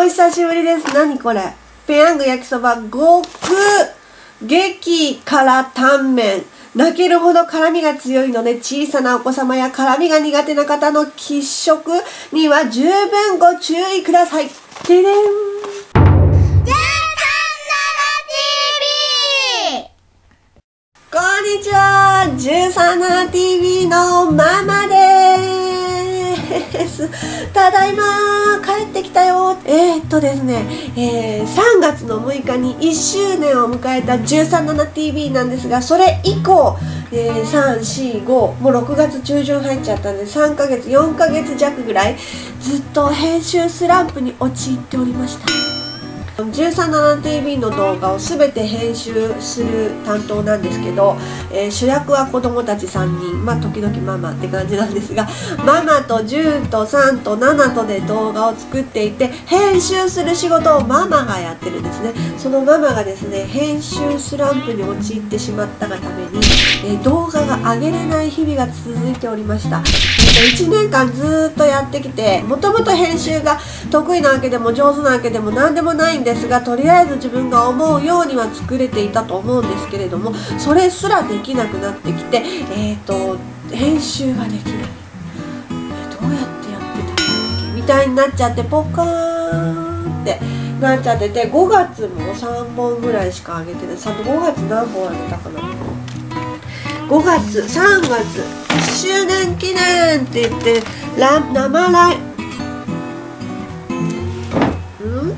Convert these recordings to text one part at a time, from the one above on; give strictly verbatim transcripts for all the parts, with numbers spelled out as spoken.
お久しぶりです。何これ。ペヤング焼きそば極激辛タンメン。泣けるほど辛みが強いので、小さなお子様や辛みが苦手な方の喫食には十分ご注意ください。てれん。こんにちは、じゅうさんななティーブイ のママでーす。ただいま帰ってきたよ。えー、っとですね、えー、さんがつのむいかにいっしゅうねんを迎えたじゅうさんななティーブイ なんですが、それ以降、えー、さん、し、ご、もうろくがつちゅうじゅん入っちゃったんで、さんかげつ、よんかげつじゃくぐらいずっと編集スランプに陥っておりました。じゅうさんななティーブイ の動画を全て編集する担当なんですけど、えー、主役は子供たちさんにん、まあ時々ママって感じなんですが、ママとじゅうとさんとななとで動画を作っていて、編集する仕事をママがやってるんですね。そのママがですね、編集スランプに陥ってしまったがために、えー、動画が上げれない日々が続いておりました。いちねんかんずっとやってきて、もともと編集が得意なわけでも上手なわけでも何でもないんですが、とりあえず自分が思うようには作れていたと思うんですけれども、それすらできなくなってきて、えーと編集ができない、えどうやってやってたんだっけみたいになっちゃって、ポカーンってなっちゃってて、ごがつもさんぼんぐらいしか上げてない。さごがつ何本上げたかな。ごがつ、さんがついっしゅうねん記念って言ってラ生ライん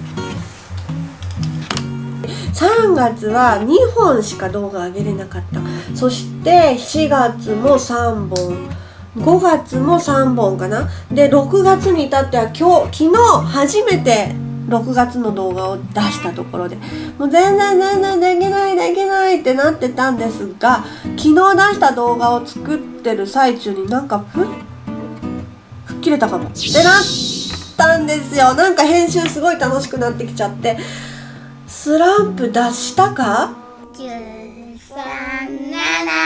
さんがつはにほんしか動画上げれなかった。そしてしがつもさんぼん、ごがつもさんぼんかな。でろくがつに至っては今日昨日初めてろくがつの動画を出したところで、もう全然全然できないできないってなってたんですが、昨日出した動画を作ってる最中になんかふっ吹っ切れたかもってなったんですよ。なんか編集すごい楽しくなってきちゃって、スランプ脱したかじゅうさんなな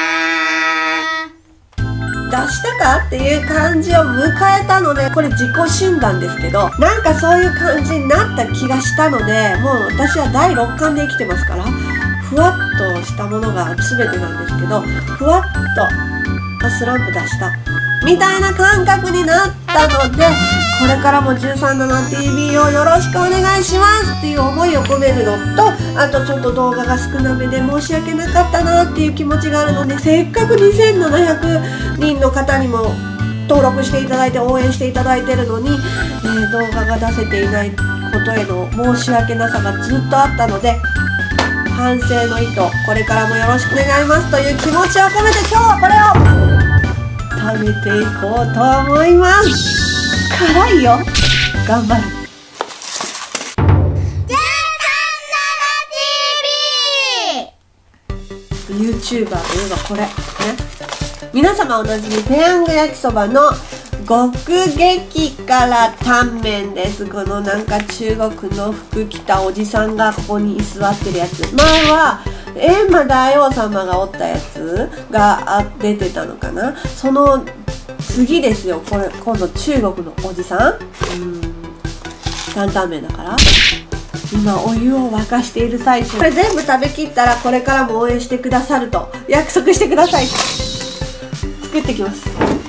出したかっていう感じを迎えたので、これ自己診断ですけど、なんかそういう感じになった気がしたので、もう私はだいろっかんで生きてますから、ふわっとしたものが全てなんですけど、ふわっとスランプ出したみたいな感覚になったので、これからもじゅうさんななティーブイ をよろしくお願いしますっていう思いを込めるのと、あとちょっと動画が少なめで申し訳なかったなっていう気持ちがあるので、せっかくにせんななひゃくにんの方にも登録していただいて応援していただいてるのに、えー、動画が出せていないことへの申し訳なさがずっとあったので、反省の意図、これからもよろしくお願いしますという気持ちを込めて、今日はこれを食べていこうと思います。辛いよ、頑張る。YouTuber といえばこれね、皆様おなじみペヤング焼きそばの極激辛タンメンです。このなんか中国の服着たおじさんがここに居座ってるやつ、前は閻魔大王様がおったやつが出てたのかな。その次ですよ、これ今度中国のおじさん、うん、担々麺だから今お湯を沸かしている最中。これ全部食べきったらこれからも応援してくださると約束してください。作ってきます。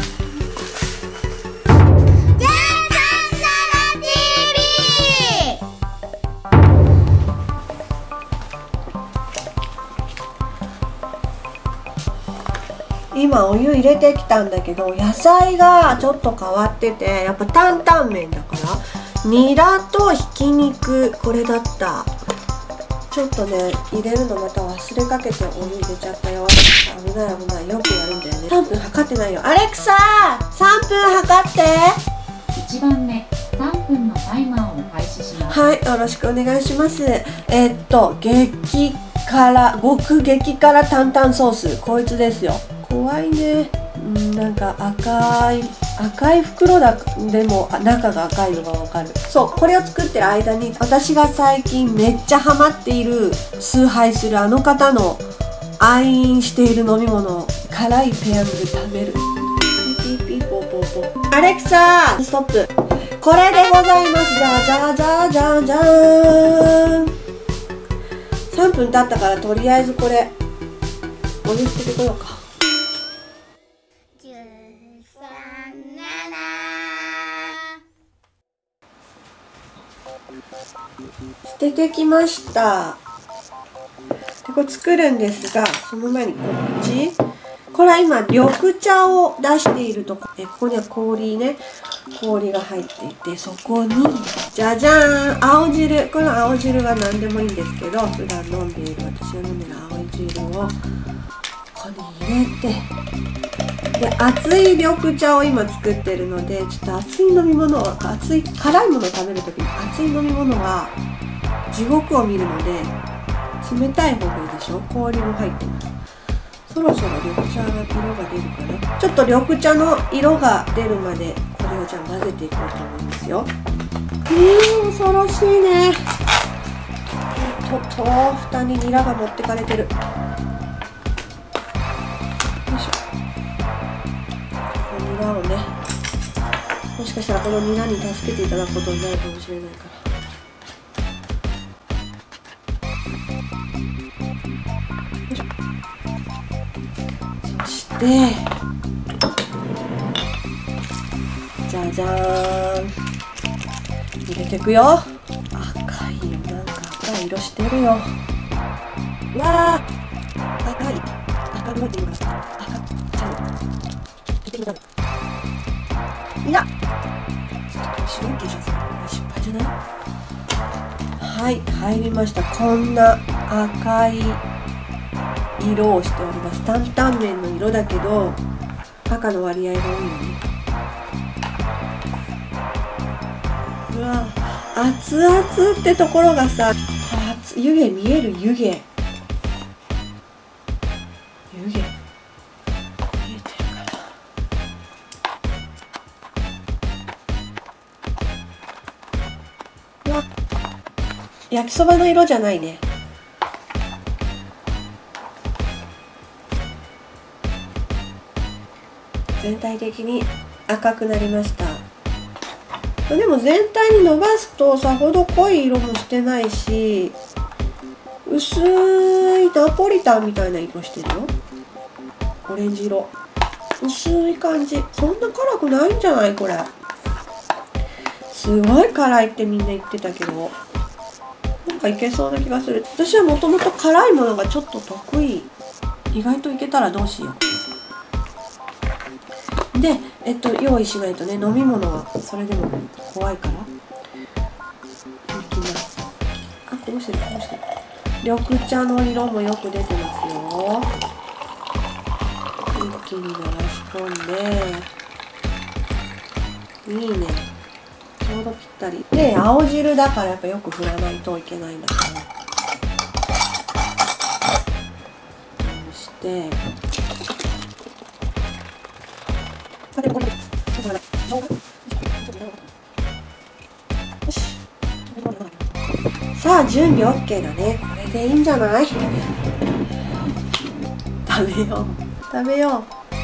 今お湯入れてきたんだけど、野菜がちょっと変わってて、やっぱ担々麺だからニラとひき肉、これだった。ちょっとね入れるのまた忘れかけてお湯入れちゃったよ。危ない危ない、よくやるんだよね。さんぷん測ってないよ。アレクサさんぷん測って。 いちばんめ、さんぷんのタイマーを開始します。 はい、よろしくお願いします。えー、っと激辛、極激辛担々ソース、こいつですよ。怖いね。んなんか赤い赤い袋だでも中が赤いのがわかる。そう、これを作ってる間に私が最近めっちゃハマっている崇拝するあの方の愛飲している飲み物、辛いペヤング食べる。ピーピーポーポーポー。アレクサストップ。 これでございます。じゃあじゃあじゃあじゃあじゃーん。さんぷん経ったからとりあえずこれお湯捨ててこようか。 じゅうさん、なな。 捨ててきました。でこれ作るんですが、その前にこっち。これは今緑茶を出しているとこ。えここには氷ね、氷が入っていて、そこにじゃじゃーん、青汁。この青汁は何でもいいんですけど、普段飲んでいる、私が飲んでる青汁をここに入れて、で熱い緑茶を今作ってるので、ちょっと熱い飲み物は熱い辛いものを食べるときに熱い飲み物は地獄を見るので、冷たい方がいいでしょ。氷も入ってます。そろそろ緑茶が色が出るかな。ちょっと緑茶の色が出るまでこれをじゃあ混ぜていこうと思うんですよ。うーん、恐ろしいね。とと蓋にニラが持ってかれてる。よいしょ。ニラをね、もしかしたらこのニラに助けていただくことになるかもしれないから。でじゃじゃーん、入れていくよ。赤いよ、なんか赤い色してるよ。うわー、赤い赤い色って言いました。赤ちゃん見てみたい。いやちょっと白い T シャツ失敗じゃない。はい、入りました。こんな赤い色をしております。担々麺の色だけど赤の割合が多いよね。うわ、熱々ってところがさ、湯気見える。湯気湯気見えてるかな。うわ、焼きそばの色じゃないね。全体的に赤くなりました。でも全体に伸ばすとさほど濃い色もしてないし、薄いナポリタンみたいな色してるよ。オレンジ色、薄い感じ。そんな辛くないんじゃない？これすごい辛いってみんな言ってたけど、なんかいけそうな気がする。私はもともと辛いものがちょっと得意。意外といけたらどうしよう。で、えっと、用意しないとね、飲み物はそれでも怖いから。いきます。あ、こぼしてる、こぼしてる。緑茶の色もよく出てますよ。一気に流し込んで、いいね。ちょうどぴったり。で、青汁だからやっぱよく振らないといけないんだから。そして、さあ準備 OK だね。これでいいんじゃない？食べよう食べよう。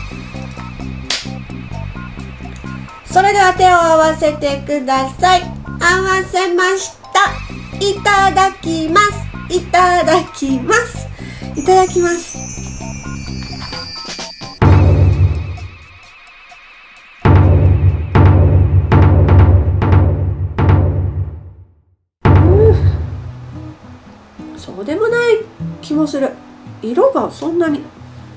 それでは手を合わせてください。合わせました。いただきます。いただきます。いただきます。そうでもない気もする。色がそんなに。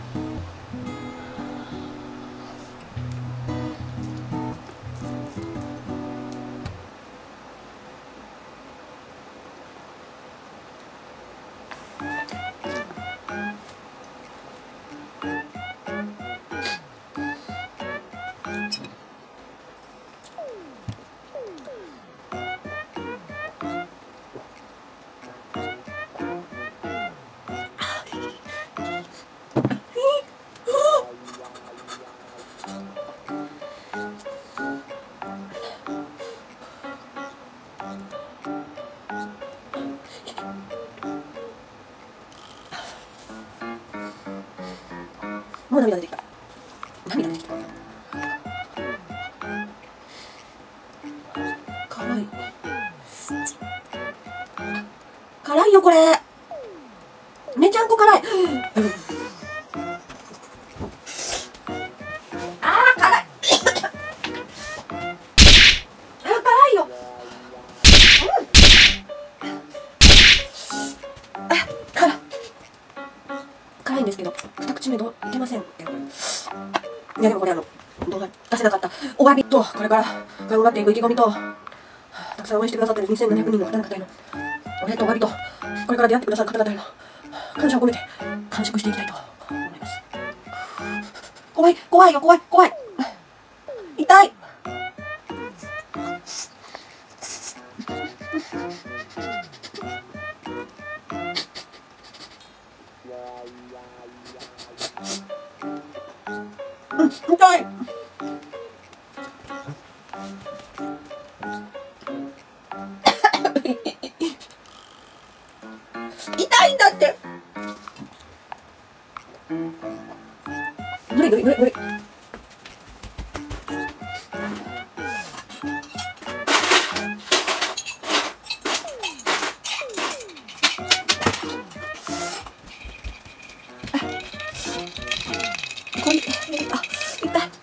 もう涙出てきた。涙出てきた。 よこれ。めちゃんこ辛い。あー辛い。あー辛いよ。あ、辛い。辛いんですけど、二口目どういけませんけど。いやでもこれあの動画出せなかったお詫びと、これから頑張っていく意気込みと、たくさん応援してくださってるにせんななひゃくにんの方々へのお礼とお詫びと、これから出会ってくださる方々への感謝を込めて完食していきたいと思います。怖い怖いよ怖い怖い。痛い。うん、痛い。痛いんだって。無理無理無理無理。これ、あ、痛い。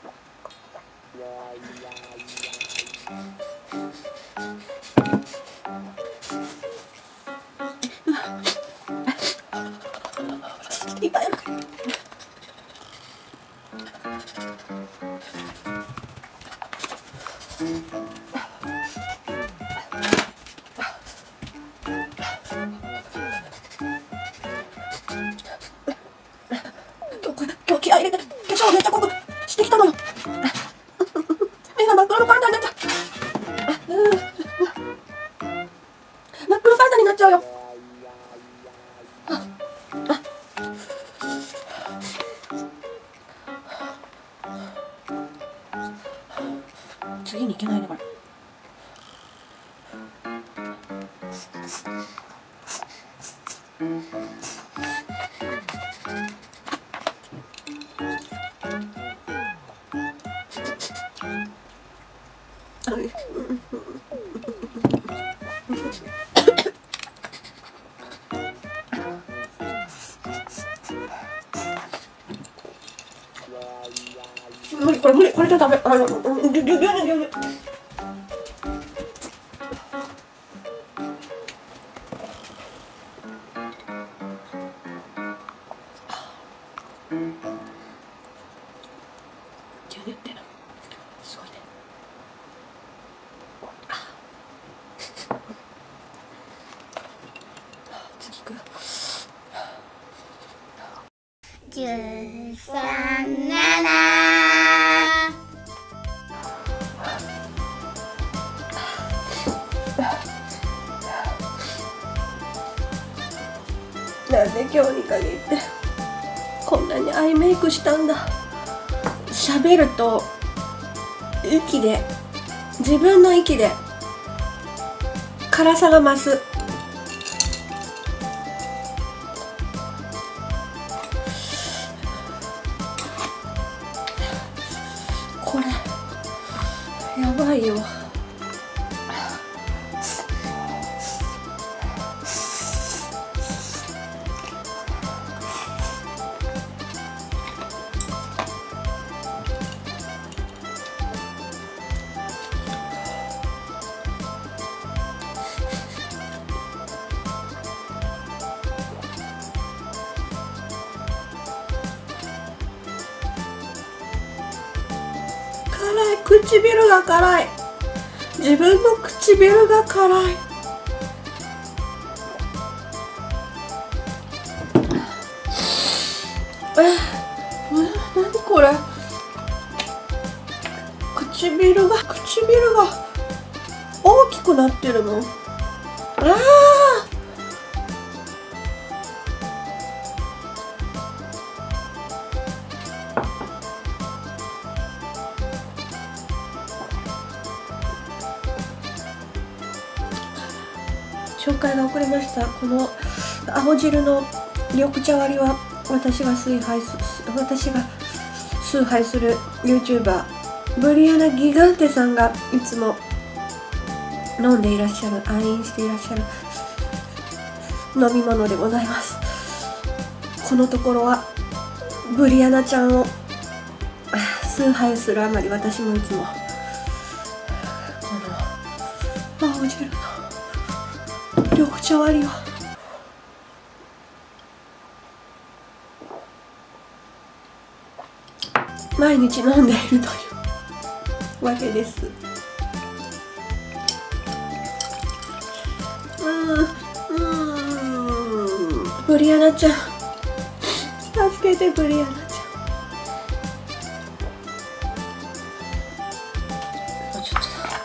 痛い。今日気合い入れて化粧めっちゃ濃くしてきたのよ。目が真っ黒のパンダになっちゃう。真っ黒パンダになっちゃうよ。次に行けないねこれ。無理これ無理これじゃダメ。あの牛乳牛乳牛乳。牛乳ってすごいね。次行く。 十三七。 なんで今日に限ってこんなにアイメイクしたんだ。喋ると息で自分の息で辛さが増す。これやばいよ。辛い。唇が辛い。自分の唇が辛い。え、なにこれ。唇が唇が大きくなってるの。ああ。紹介が遅れました。この青汁の緑茶割りは私が崇拝す私が崇拝する YouTuber ブリアナ・ギガンテさんがいつも飲んでいらっしゃる、愛飲していらっしゃる飲み物でございます。このところはブリアナちゃんを崇拝するあまり、私もいつもこの青汁の緑茶割りを毎日飲んでいるというわけです。うんうん、ブリアナちゃん助けて、ブリアナちゃん。もうちょっとだ。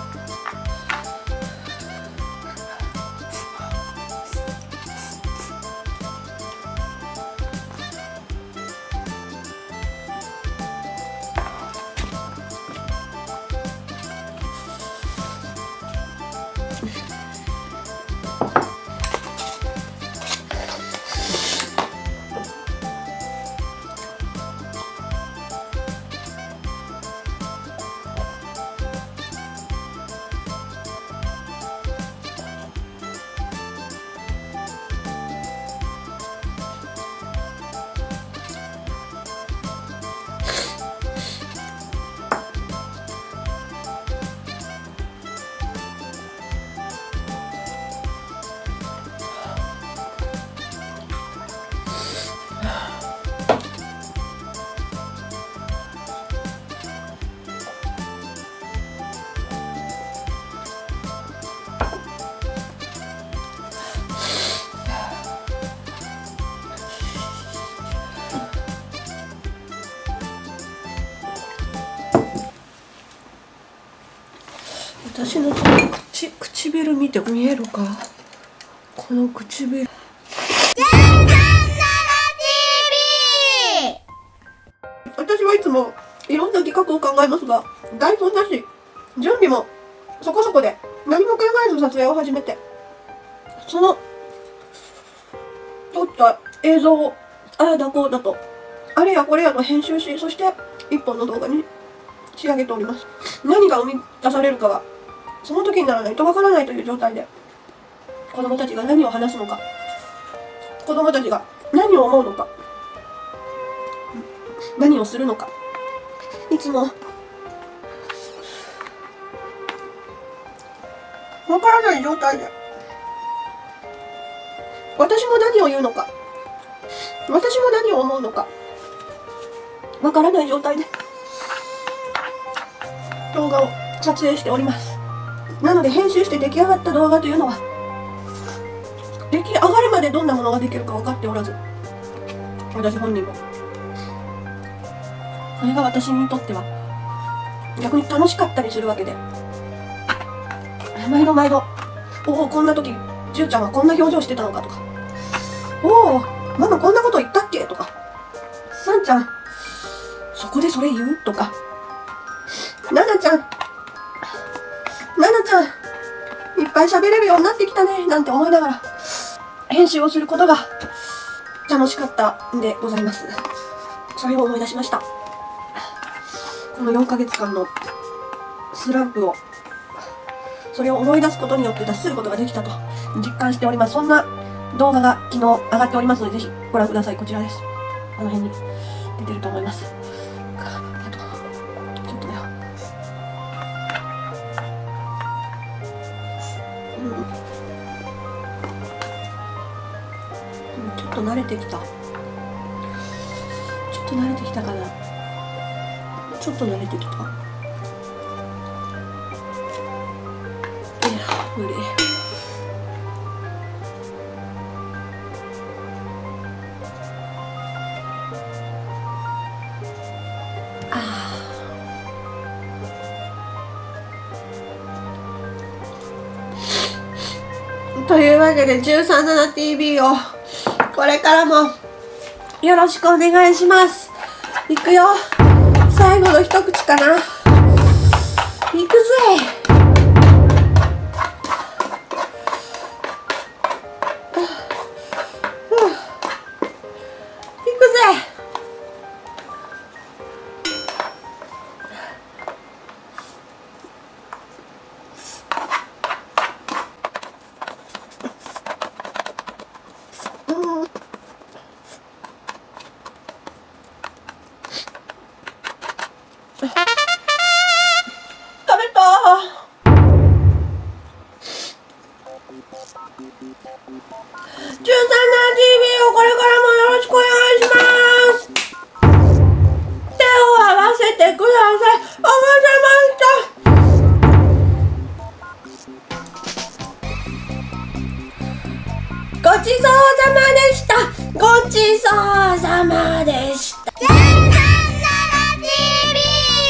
私のこの口唇見て見えるか、この唇。私はいつもいろんな企画を考えますが、台本だし準備もそこそこで何も考えず撮影を始めて、その撮った映像をああだこうだとあれやこれやと編集し、そして一本の動画に仕上げております。何が生み出されるかはその時にならないとわからないという状態で、子供たちが何を話すのか、子供たちが何を思うのか、何をするのか、いつもわからない状態で、私も何を言うのか、私も何を思うのかわからない状態で動画を撮影しております。なので編集して出来上がった動画というのは、出来上がるまでどんなものができるか分かっておらず、私本人もそれが私にとっては逆に楽しかったりするわけで、毎度毎度、おおこんな時じゅうちゃんはこんな表情してたのかとか、おおママこんなこと言ったっけとか、さんちゃんそこでそれ言うとか、ななちゃんななちゃんいっぱい喋れるようになってきたねなんて思いながら編集をすることが楽しかったんでございます。それを思い出しました。このよんかげつかんのスランプを、それを思い出すことによって脱することができたと実感しております。そんな動画が昨日上がっておりますので、ぜひご覧ください。こちらです。この辺に出てると思います。あとちょっとだよ。うん、ちょっと慣れてきた。ちょっと慣れてきたかな。ちょっと慣れてきた。いや、無理。というわけで じゅうさんななティービー をこれからもよろしくお願いします。いくよ、最後の一口かな。いくぜ。 食べた。じゅうさんななティービー をこれからもよろしくお願いします。手を合わせてください。合わせました。ごちそうさまでした。ごちそうさまでした。 じゅうさんななティービ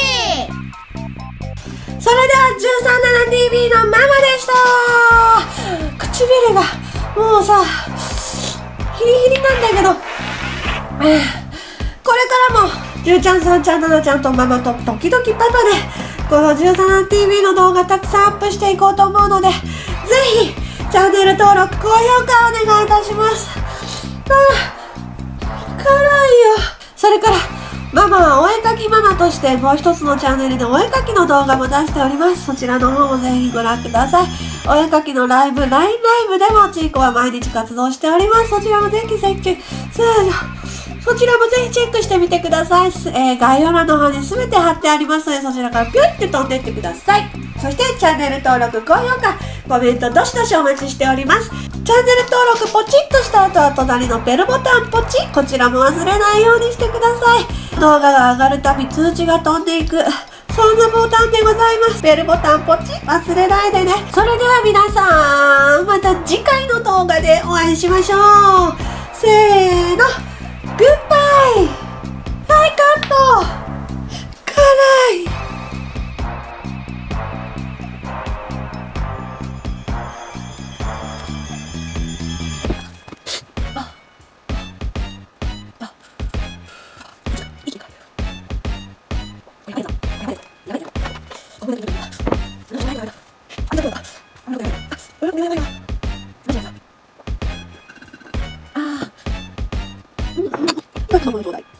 ー。 それでは じゅうさんななティービー のママでした。唇がもうさヒリヒリなんだけど、これからもじゅうちゃん、さんちゃん、ななちゃんとママと時々パパでこの じゅうさんななティービー の動画たくさんアップしていこうと思うので、ぜひチャンネル登録、高評価お願いいたします。ああ、辛いよ。それからママはお絵描きママとしてもう一つのチャンネルでお絵描きの動画も出しております。そちらの方もぜひご覧ください。お絵描きのライブ、ラインライブでもちーこは毎日活動しております。そちらもぜひチェック、そちらもぜひチェックしてみてください。えー、概要欄の方に全て貼ってありますので、そちらからピュッて飛んでいってください。そしてチャンネル登録、高評価、コメントどしどしお待ちしております。チャンネル登録ポチッとした後は隣のベルボタンポチッ、こちらも忘れないようにしてください。動画が上がるたび通知が飛んでいく、そんなボタンでございます。ベルボタンポチッ忘れないでね。それでは皆さん、また次回の動画でお会いしましょう。せーの、グッバイ。はい、カット。辛い。ああ。うんうん。ちょっともうちょうだい。